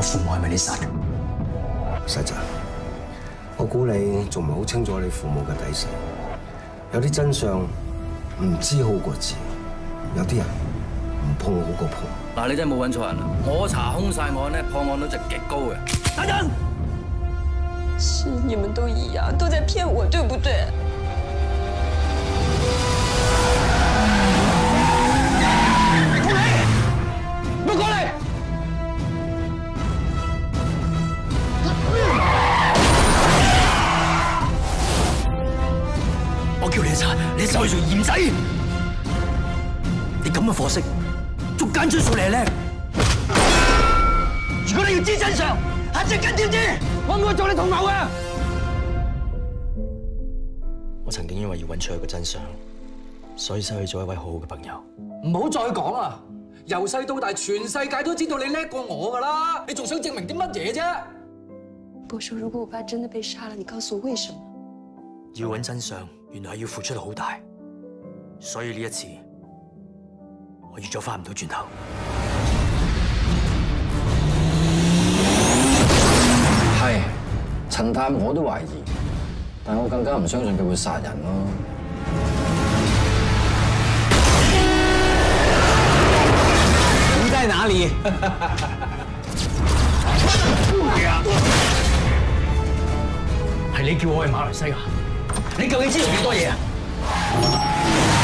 父母係咪你殺嘅？ 世澤，我估你仲唔係好清楚你父母嘅底細。有啲真相唔知好過知，有啲人唔碰好過碰。 嗱，你真係冇揾錯人啦！我查兇殺案咧，破案率就極高嘅。等陣， 是你們都一樣，都在騙我，對不對？ 唔好過嚟！我叫你一查，你走去做鹽仔。你咁嘅貨色，捉奸追數你係叻。如果你要知真相，下隻緊點知？我唔會做你同謀嘅。我曾經因為要揾出一個真相，所以失去咗一位好好嘅朋友。 唔好再講啦！由細到大，全世界都知道你叻過我噶啦，你仲想證明啲乜嘢啫？ 波叔，如果我爸真的被殺了，你告訴我為什麼？ 要揾真相，原來係要付出好大，所以呢一次，我預咗翻唔到轉頭。 係陳探我都懷疑，但我更加唔相信佢會殺人咯。 你在哪裡？ 係你叫我去馬來西亞，你究竟知道幾多嘢啊？